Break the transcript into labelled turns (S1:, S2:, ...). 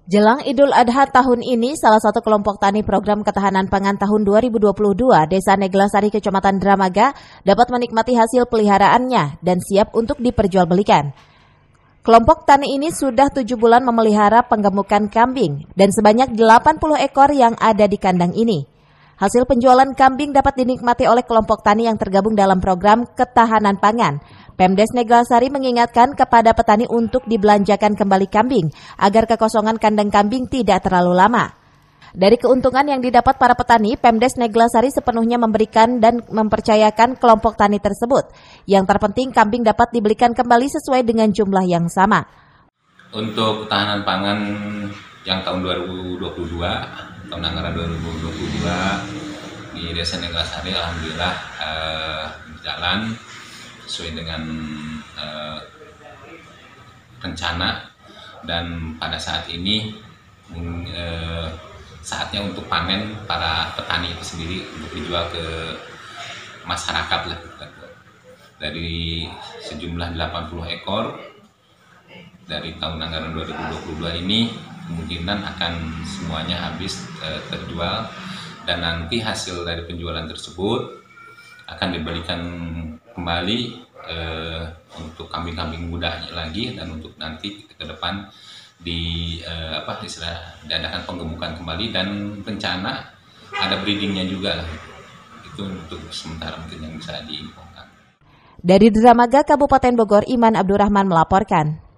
S1: Jelang Idul Adha tahun ini, salah satu kelompok tani program ketahanan pangan tahun 2022, Desa Neglasari, Kecamatan Dramaga, dapat menikmati hasil peliharaannya dan siap untuk diperjualbelikan. Kelompok tani ini sudah 7 bulan memelihara penggemukan kambing dan sebanyak 80 ekor yang ada di kandang ini. Hasil penjualan kambing dapat dinikmati oleh kelompok tani yang tergabung dalam program ketahanan pangan. Pemdes Neglasari mengingatkan kepada petani untuk dibelanjakan kembali kambing agar kekosongan kandang kambing tidak terlalu lama. Dari keuntungan yang didapat para petani, Pemdes Neglasari sepenuhnya memberikan dan mempercayakan kelompok tani tersebut. Yang terpenting kambing dapat dibelikan kembali sesuai dengan jumlah yang sama.
S2: Untuk ketahanan pangan yang tahun 2022, tahun anggaran 2022 di Desa Neglasari alhamdulillah berjalan sesuai dengan rencana, dan pada saat ini saatnya untuk panen para petani itu sendiri untuk dijual ke masyarakat lah. Dari sejumlah 80 ekor dari tahun anggaran 2022 ini kemungkinan akan semuanya habis terjual, dan nanti hasil dari penjualan tersebut akan diberikan kembali untuk kambing-kambing muda lagi, dan untuk nanti ke depan diadakan penggemukan kembali, dan rencana ada breedingnya juga lah. Itu untuk sementara mungkin yang bisa diinfokan.
S1: Dari Dramaga, Kabupaten Bogor, Iman Abdurrahman melaporkan.